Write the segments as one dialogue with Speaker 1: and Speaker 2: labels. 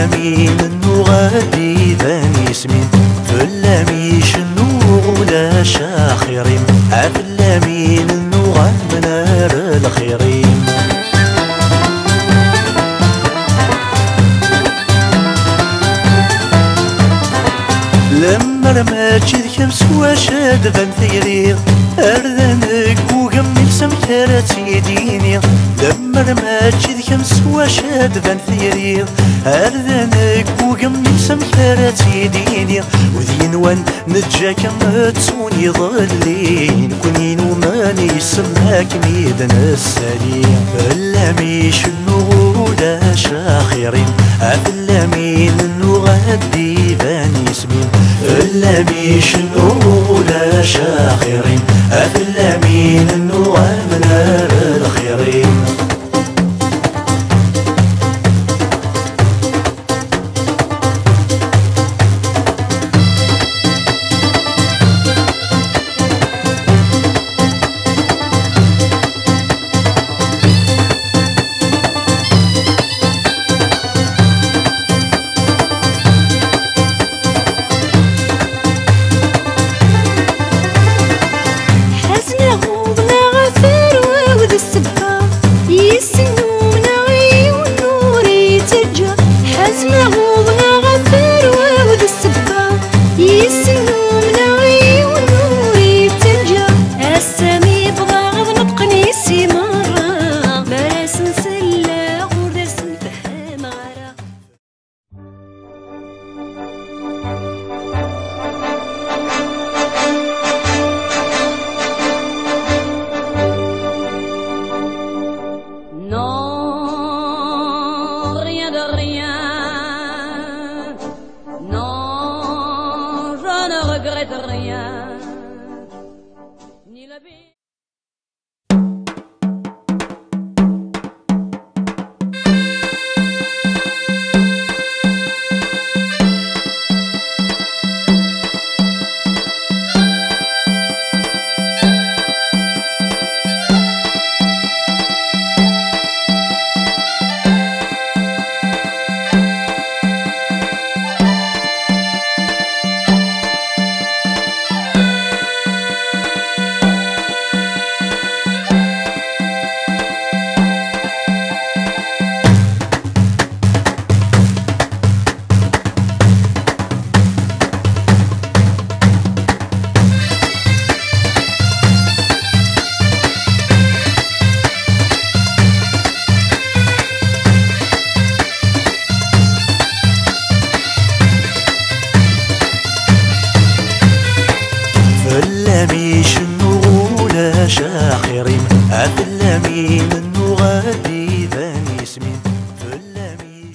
Speaker 1: فلامين النغادي ذاني سمين فلامي شنو ولا شاخرين فلامين النغا منار الخيرين لما رماتشي الشمس وشاد ذن ثيري أرذنك وقمي سمكرتي ديني لما رماتشي الشمس وشاد ذن ثيري أرذنك وقمي سمكرتي ديني وذين وان نتجاك متسوني ظلين كونين وماني سماك ميدن السليم فلامي شنو ولا شاخرين فلامين النغادي ذاني سمين فلامي شنو ولا شاخرين فلامين النغا منار الخيرين فلامي شنو ولا شاخرين فلامين النغادي ذاني سمين فلامي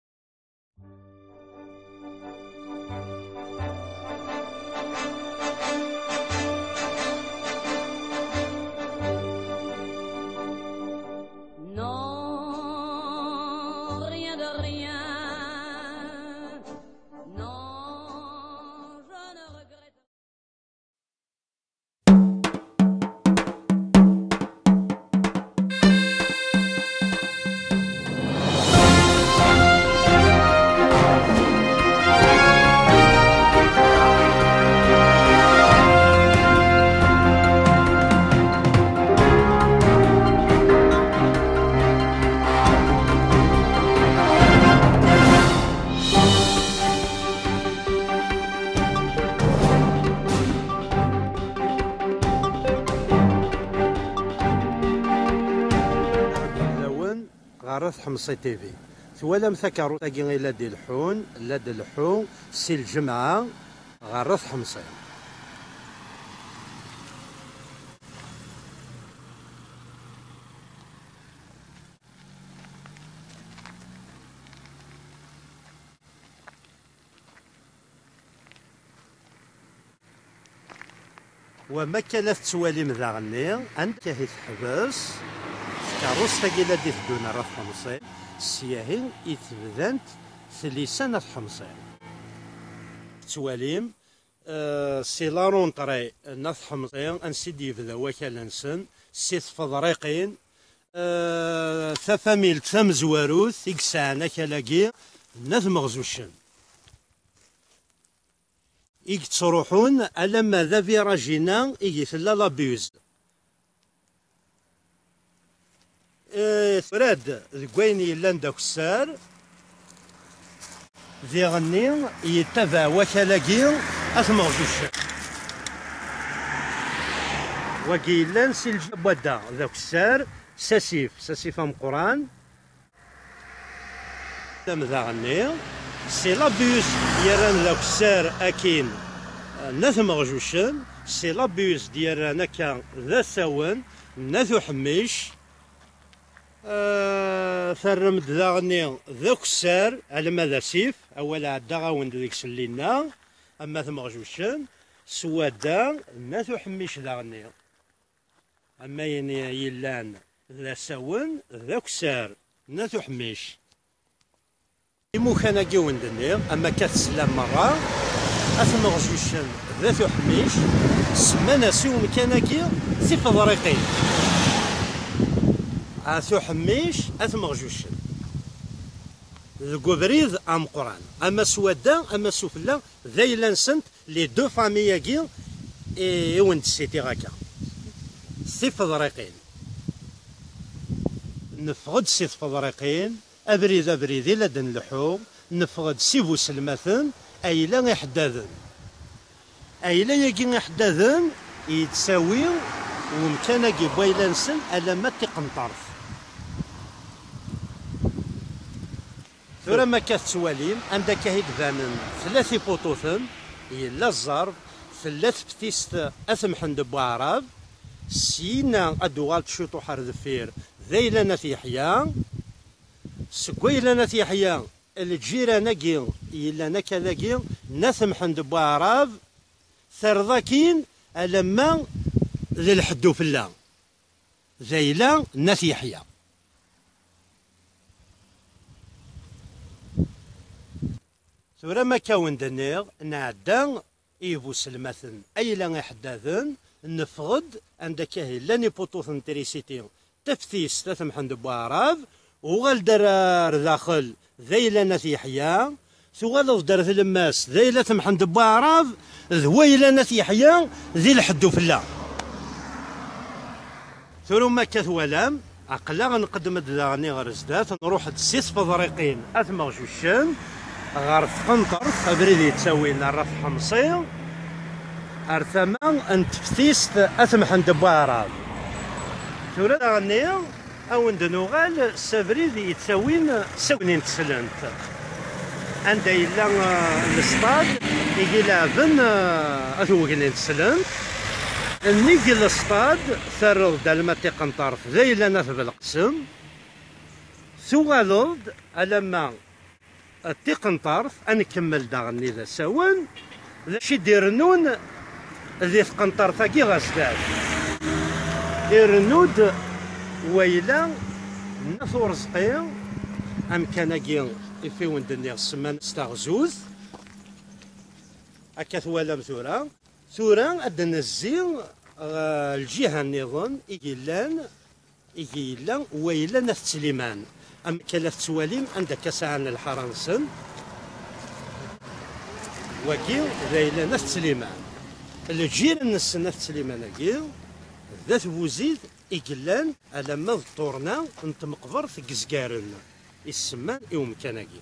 Speaker 2: غارث حمصي تيفي ثوالم ثكرو تاكي إلا دي الحون لا دي الحون سي الجمعة غارث حمصي وما كانت توالي مذاغني عند كاهي تحبس كاروس تاكي لا دي تدونا راه حمصي سياهين يتبدانت ثليسان حمصي تواليم سي لارونطري ناث حمصي انسيدي يبدا وكالنسن سي تفضريقين ثفاميل تمزواروث يكسعنا كالاكي ناث مغزوشن إيك تروحون ألما ذا فيراجينا إيك ثلا لابيوز فراد ذكوين يلان داك السار ذي غني يتبع وكالاكي أثمغزوشن وكي لان سي الجبودا ذاك السار ساسيف ام قران تم ذا غني سي لابيوس يران ذاك السار اكين نثم غجوشن سي لابيوس ديالنا كان ذا ساون ناثو حميش ثرمد ذا غني ذاك السار على ماذا سيف اولا عدا غاون ديك سلينا اما ثم غجوشن سوادا ناثو حميش ذا غني أما يلان ذا ساون ذاك سار ناثو حميش إمو كان كيون دنيا أما كتسلام مرة أثم غجوشن ذاثو حميش سمانا سيوم كان كي سيف ضريقين أثو حميش أثم غجوشن الكوبريد أم قران أما سوادا أما سفلا ذا يلان سنت لي دو فاميا كي يوند سيتي غاكا سيف ضريقين نفقد سيف ضريقين أبريد إلا دن لحو نفقد سيفو سلمثن أيلا يحداذن أيلا يجي يحداذن يتساوي ومكان يجي بويلانسن ألا ما تقنطرف ثورة ما كتسواليم عندك هيد فانن ثلاثي بوطوثن إلا الزرب ثلاث بتيست أثمحن دبوعراب سينا أدوغال تشوطو حار ذفير ذيلا نثيحيا سكويلا نثيحيا الجيران كي إلا نكذا كي نثمحن دبوعراب ثرضاكين ألما ذي الحدو في الله ذيلا نثيحيا ثورة ما كاون دنيغ نعدان إيفو سلمثن أيلا إحداثن نفقد عندك لاني بوطوثن تريسيتي تفتيس تثمحن دبوعراب وغال درار داخل ذيلا نثيحيا ثوال دار الماس ذيلا ثمحن دبوعراب ذويلا نثيحيا ذي الحدو في الله ثم كثولام عقلا غنقدم داغني غير زدات نروح تسيس فضريقين اثما جوشن غير قنطر ابريد يتساوي لنا رف حمصي ارثما انت فتيست اثمحن دبوعراب ثورة داغني او ندنوغال سابريد يتساوين ساونين تسلنت عند إلا الاسطاد يجي لعبن أثوغنين تسلنت نيجي الاسطاد ثرض دالماتي قنطرف ذي لنا في القسم ثوالض ألما التقنطرف أنكمل داغني ذا ساون ذا شي ديرنون ذي قنطرفا كي غاسداد ديرنود ويلا نثو رزقي أمكانكي يفيون دنيا السمان استغزوز هكا ثوالا ثورا أدنا الزين الجهة النظام إيجي لان ويلا نث سليمان أم كلاث سواليم عندك ساعة الحرنسن وكي ذيلا نث سليمان الجير نث سليمان كي ذات بوزيد إجلان على ما ضطورنا انت مقبر في قزقارن السمان يوم كاناكي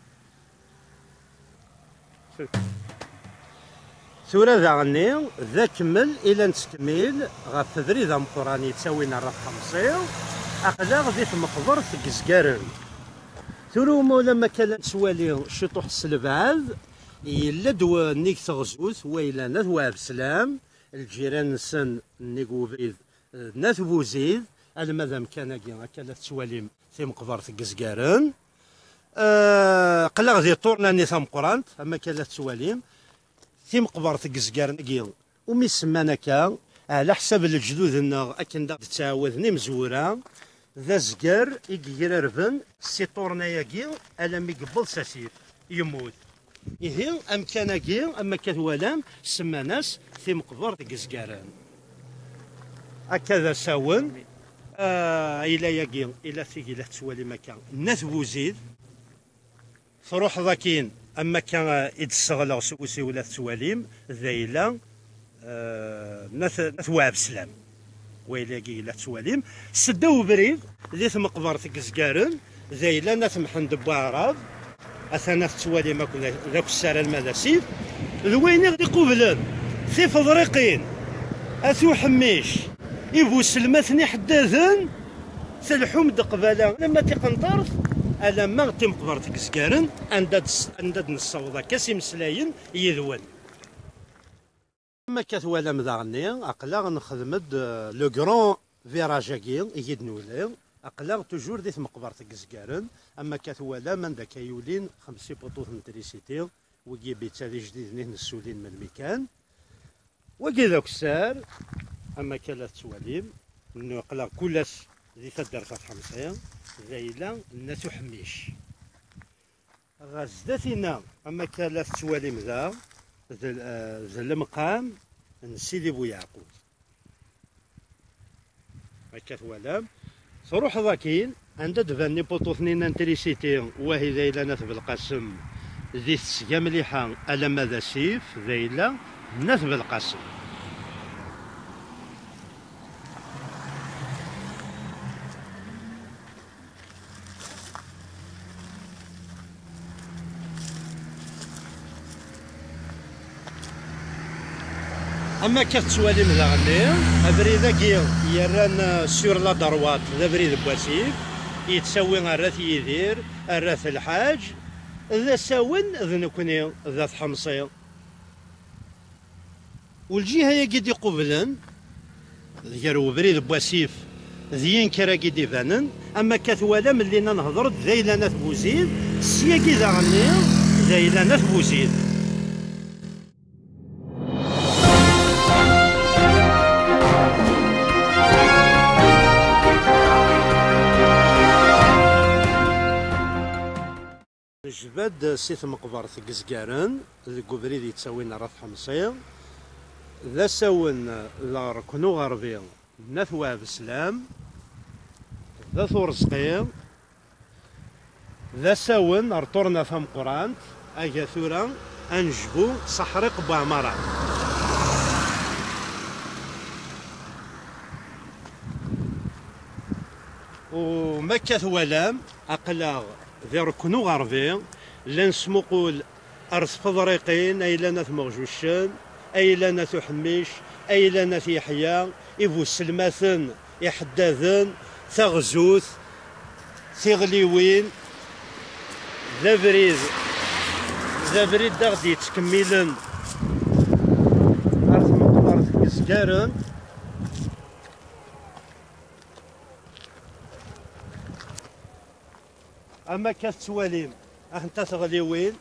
Speaker 2: ثورة ذاغني ذا كمل إلى نتكمل غا تدري ذا مقراني تساوينا راه خمسين أقلاغ ذي مقبر في قزقارن ثورة مولا ما كان سوالي شطوح السلبعاذ إلا دوا نيك تغزوث وإلا نذوا بسلام الجيران سن نيكو بريد ناث بوزيد على ماذا مكانكي هكا تسواليم في مقبرة قزقارن قلاغ ذي طورنا نظام قرانت اما كانت تسواليم في مقبرة قزقارن كيل ومي سمانا كا على حساب الجدود انه اكن دا تعاوذني مزورة ذا زقار يقرربن سي طورنا ياكي على مي قبل ساسيف يموت إيه أمكانكي أما كثوالام سماناس في مقبرة قزقارن هكذا ساون إلى يقين إلى ثقيلة تسوالي مكان ناث بوزيد تروح ذاكين اما كان يتسغلا سوسي ولا تواليم ذايلا نثواب سلام ويلاقي لا تواليم سداو بريد اللي ثم قبرت كزكارن ذايلا نثم حند بعرض اثنا تواليم ذاك السار المداسيف ذوين غادي قبلن سيف ضريقين اثو حميش يبو سلمثني حداثن سلحوم قباله لما تيقنطرت الا ما تم قبرت كزكارن عندها نصوضا كاسي مسلاين يذون ما كتوالا مداغني اقلا نخدمد لو كرون فيراجاكي يد نولي اقلا توجور ديت مقبرت كزكارن اما كتوالا من ذاك يولين 5 بوطوط نتريسيتي وكي بيت هذه جديد نهن السولين من المكان وكي ذاك السار اما كلا تواليم انه اقلا كلاش ذي تدار خمسة ذايلا الناس حميش غزدتنا اما كلا تواليم ذا المقام سيدي بو يعقوب هكا توالام تروح ذاكين عند دفاني بوطو ثنين انتريسيتي وهي ذايلا ناث بالقاسم ذي تسقى مليحة ألا ماذا سيف ذايلا ناث بالقاسم اما كتسوالي من غني ابريداكي يران سور لا دروات ذا بريد بواسيف يتساوي الراث يدير الراث الحاج ذا ساون ذا نكوني ذا حمصي والجهه هي قد يقبلن يرو بريد بواسيف ذيين كرا قد يبانن اما كتوالا ملي نهضر ذايلا ناث بوزيد سياكي ذا غني ذايلا ناث بوزيد جباد سيث مقبرة كزكارن ذو بريد يتساوينا راث حمصي ذا ساون لا ركنو غربي نثوى بسلام ذا ثورسقي ذا ساون رطورنا فم قران اجا ثورا انجبو صحرق بعمرة ومكة ثوالام اقلاغ ذي ركنو غربي لان سموقول ارث فضريقين اي لنا مغجوشن اي لنا حميش اي لنا يحيى يبو سلماثن يحداثن ثغزوث ثغليوين ذا بريد دا غدي يتكملن ارث مقبرة كزكارن اما كتواليم انت تغليوين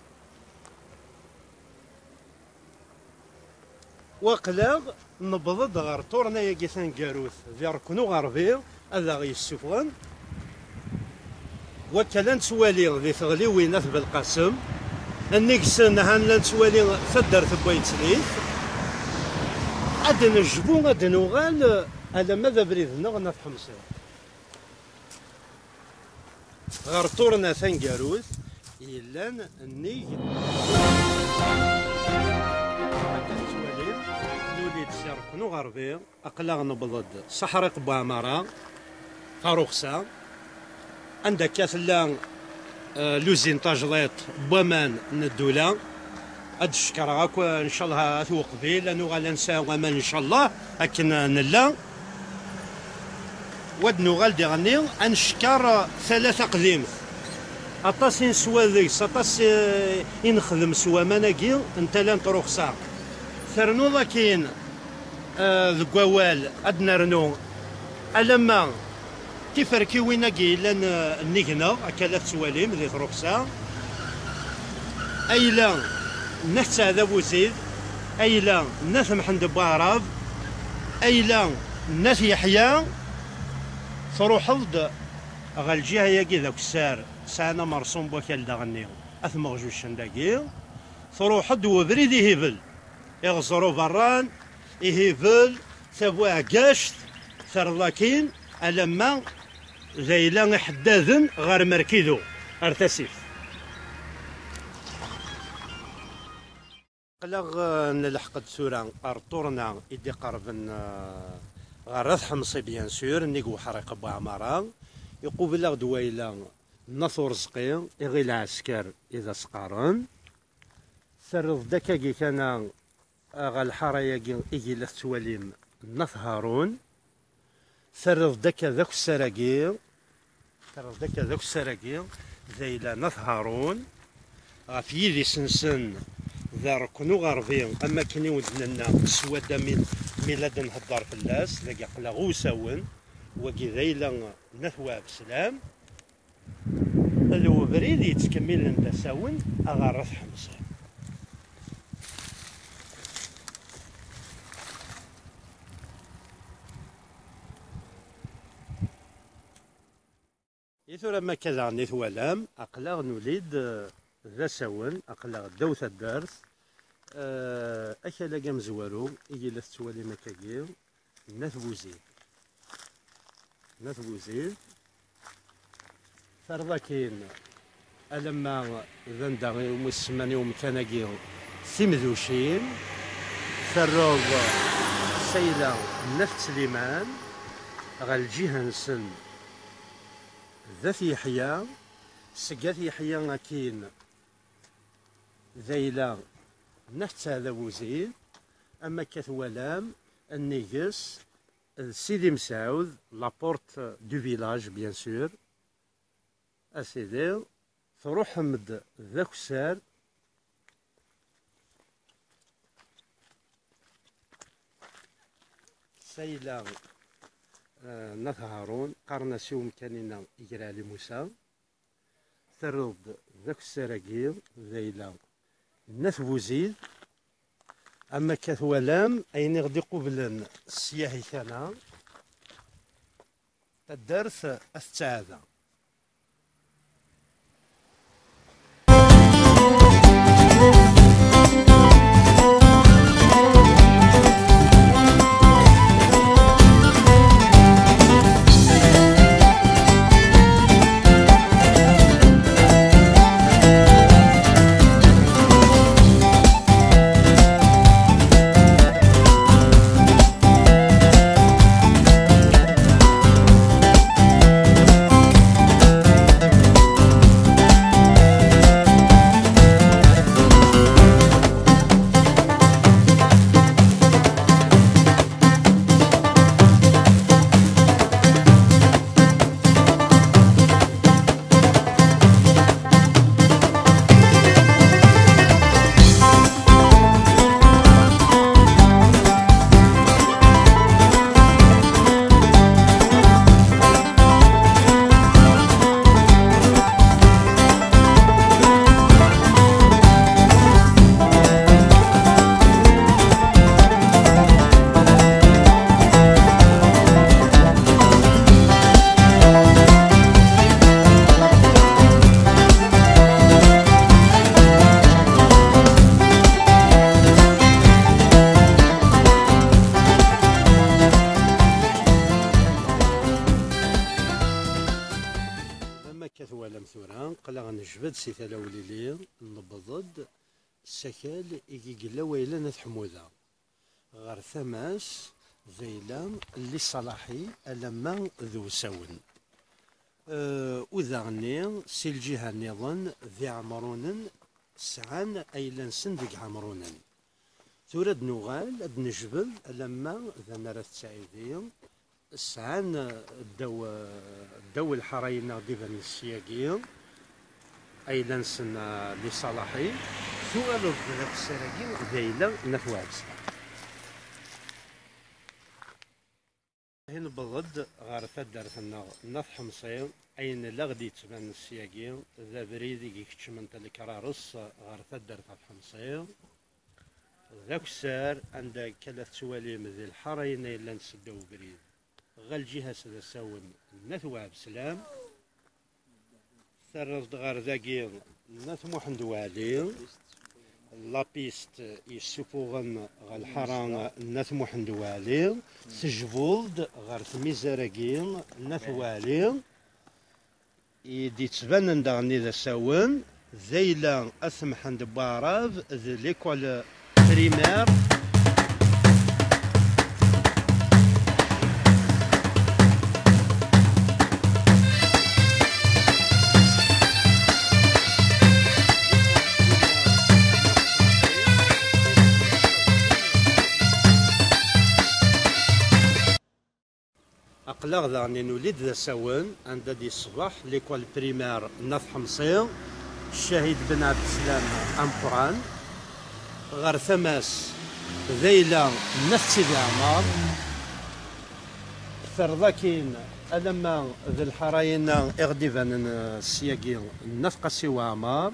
Speaker 2: وقلاغ نبض غير طورنا يا كيسان كاروث ذي ركنو غربي هذا غيسفغن وكلا نتوالي ذي تغليوين في بالقاسم النكسن هان لا نتوالي فدر في بويت سليف عاد نجبو غاد نوغال على ماذا بريد نغنى في حمصة غير طورنا ثنقاروث إلا النيج نولي تسيرك نو غربي أقلاغ نبضد صحرق بامارا فاروخسا عندك كاثلا لوزين تاجليط بومان ندولا هاد الشكر غاكو ان شاء الله ثو قبيل لانو غالا نساو امان ان شاء الله لكن نلا ود نوغال دي غني نشكر ثلاثة قديم اطاس نسوا ذيس اطاس ينخدم سوا مناكي انت لا نطروخ ساق ثرنو ذاكين ذكوال ادنا رنو ألما تفركي ويناكي لان النيكنا اكلات سواليم ذي تروخسا ايلا نحت هذا بوزيد ايلا ناس محمد باراب ايلا ناس يحيى تروح ضد غالجيها ياكي ذاك السار سانا مرسوم بوكال داغني اثمغ جوج شنداكي تروح ضد وبريد يهبل يغزرو بران يهبل ثبوا كاشت ثرلاكين ألما زيلا حداذن غير مركيدو ارتسيف قلق نلحق ثورة أرطورنا إدي قربن غرض حمصي بيان سور نيقو حريق بعمرة يقوبل دويلة نثور زقي إغي العسكر إذا سقارن سرد دكاكي كان غا الحرايا إيجي لثواليم نث هارون سرد دكا ذاك السراقي ذيلا نث هارون غاف يدي سنسن ذا ركنو غربي اما كني ودنا سوادا ميلاد نهضر في اللاس ذاك قلا غوساون وكي ذيلا نثوى بسلام الوبريد يتكمل انت ساون اغارث حمصي يثور ما كذا نثوالام اقلا نوليد ذا ساون اقلا دوث الدرس أكلا قام زوارو إيجي لثوالي مكاكيو ناث بوزيد فرضاكين ألما ذندا يوم السمان يوم كاناكيو ثمذوشين فرض سيلة ناث سليمان غا الجهة نسن ذات يحيى سقات يحيى أكين ذيلا نحت هذا وزيد اما كثوالام النيجس سيدي مسعود لابورت دو فيلاج بيان سور اسيدي تروح حمد ذاك السار سيلا ناث هارون قرنا سيوم كاننا يقرا لي موسى ترد ذاك السراقيل ذيلا ناث بوزيد اما كثوالام اين غدي قبل السياحي كان الدرس السعاده قلا نجبد سي ثلاوليلي نبضد السكال إيكي قلا ويلا ناث حموذا غير ثماس ذيلا اللي صلاحي ألما ذو سون وذاغني سي الجهة نظن ذي عمرون سعان أيلا سندق عمرون تورد نغال اد نجبد ألما ذا نرى السعيدية سعان الدو الحراينا ديفان السياقية أيلا نسن لصلاحي سؤال الضغط السراقي ذيلا نثوى بسلا هنا بضد غارفة دارتنا نث حمصين أين لا غدي تبان السياقي ذا بريدي كيكتش من تلكرارس غارفة دارتها حمصين ذاك السار عند كلاث سواليم ذي الحراين إلا نسدو بريد غال جهة سدا ساون نثوى بسلام ثرز غار ذاكي ناث محمد والي لابيست يسفوغن غال حران ناث محمد والي سجبولد غار ثميزاراكي ناث والي يدي تبان ندغني ذا ساون ذيلا أسمحن باراب ذي ليكول بريمير. أقلغ ذاني نولد ذا ساون عند دي الصباح ليكول بريمير ناف حمصير الشهيد بن عبد السلام أمبران غير ثماس ذيلة ناف سيدي عمار فرضاكين ألما ذي الحراين إغديفان السياقي ناف قاسي وعمار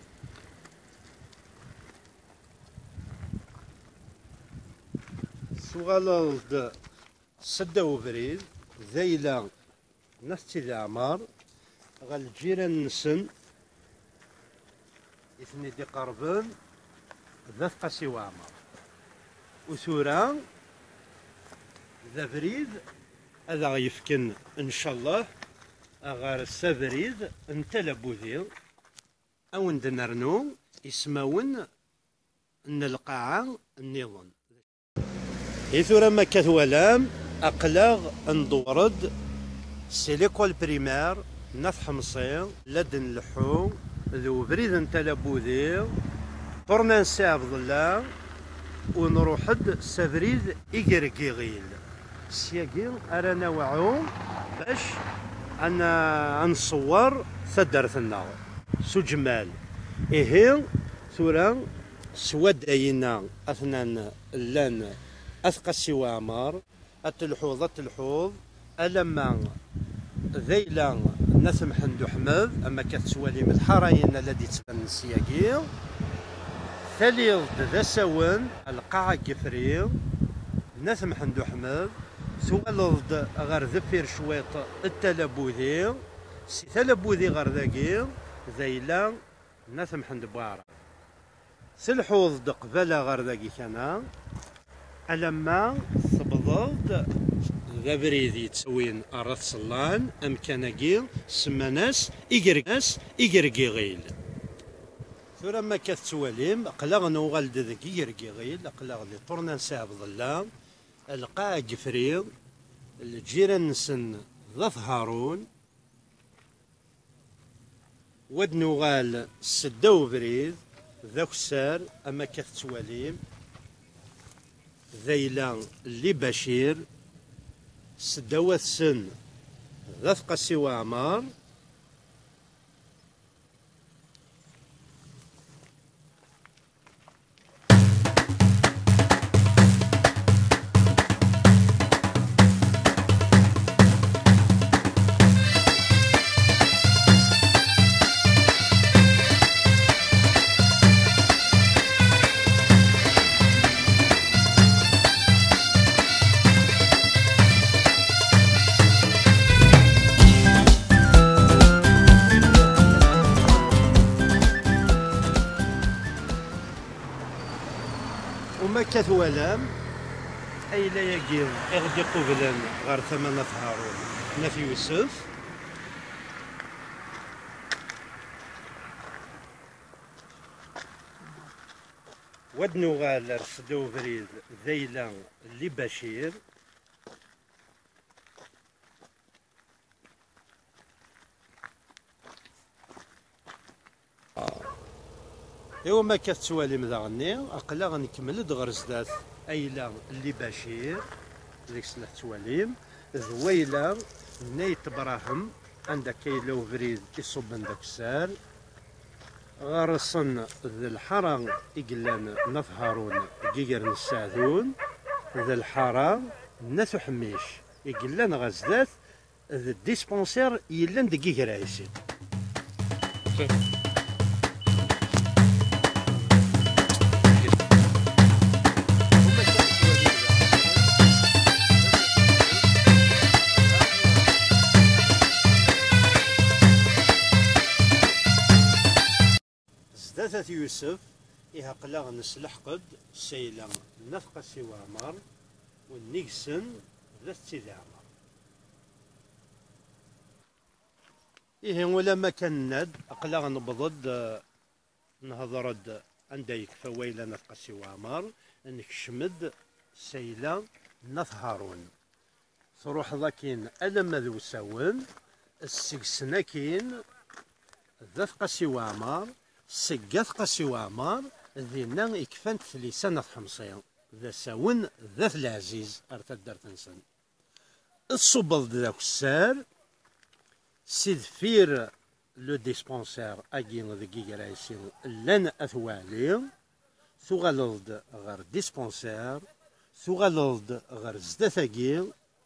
Speaker 2: سوغالولد سدا وبريد ذيلة ناف سيدي عمار غا الجيران نسن إثني دي قربان ذات قاسي وعمر وثورا ذا بريد هذا غيفكن إن شاء الله أغار السابريد انتلا بوذيل أو ندنرنو اسماون ان القاعة النظام إثورا ما كثولام أقلاغ ندورد سي ليكول بريمير ناف حمصير لدن لحو ذو بريد انتلا بوذيل طرنا نساعد ظلام ونروحد سابريد إيكركيغيل سياقي أرانا وعو باش أنا نصور ثدرتنا سو جمال إيه ثورا سواد أينا أثنان اللان أثقسي وعمار التلحوظ ألما ذيلا نثم حندو حمد أما كتسوالي من الحراين الذي تبان السياقي ثاليض ذا ساون القاعة كفريل نثم حندو حمد سوالض غير ذفير شويط التلبوذي سي تلبوذي غير ذاكي ذيلا نثم حند بوارا سلحوض قبالة غير ذاكي كان ألما ثبضض ذا بريدي تسوين أرث صلان أمكانكي سماناس إيكركي غيل ثورا ما كتسواليم أقلاغ نوغالد ذاك إيكركي غيل أقلاغ لي طرنا نساعد ظلام القاع جفريل الجيران نسن ضف هارون ود نوغال سدو بريد ذاك السار أما كتسواليم ذيلا اللي بشير سدوات سن ذاك قاسي وعمار وما كثولام أي لا يجير إغدي قبلا غير ثمانة هارون نفي يوسف ودنو غال رفدو بريد ذيلا اللي بشير إوا ما كتسوالي مذاغني أقلا نكمل غير زدات أيلا اللي بشير ذيك سنة تواليم ذويلا نيت براهم عندك كيلو بريد يصب عندك السار غرسن ذي الحرام إقلان نف هارون جيجر نساذون ذي الحرام نثو حميش إقلان غزدات ذي الديسبونسير يلان دي جيجر عيسين زدات يوسف إهقلا نسلحقد سيلا نفقة سوى عمر والنيكسن ذات سيدي عمر إيه ولا ما كان ند أقلا نبضد نهضرد عندها يكفى ويلا نتقسي وامر نكشمد سيلة نث هارون تروح لكن ألم ذو ساون السكسناكين ذات قسي وامر سقاث قسي وامر ذينا يكفانت ثليسة نث حمصين ذا ساون ذات العزيز ارتدر تنسن الصبل ذاك السار سيد فير لو ديسبونسير اكين ذكي رايسين لان اثوالي ثغلظ غير ديسبونسير ثغلظ غير زداثاكي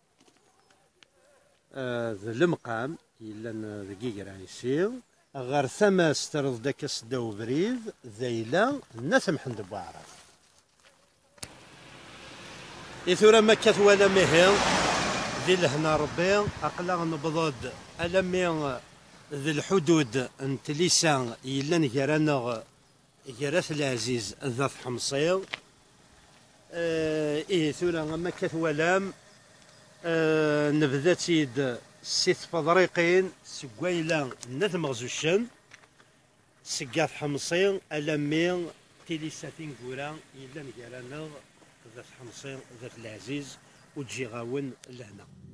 Speaker 2: ذا المقام إلا ذكي رايسين غير ثما سترض داك السداو بريد ذيلا نثم حند بعرف إثورا ما كثوالا مهي ذي لهنا ربي أقلا نبضد ألمي ذي الحدود انتليسا إلا نجرانا جراث العزيز ذات حمصير إيه ثورا ما كثوالام نبذا تيد سيث فضريقين سقويلا نثم غزوشن سقاف حمصين ألمي تليساتين كورا إلا نجرانا ذات حمصين ذات العزيز وتجي غاون لهنا.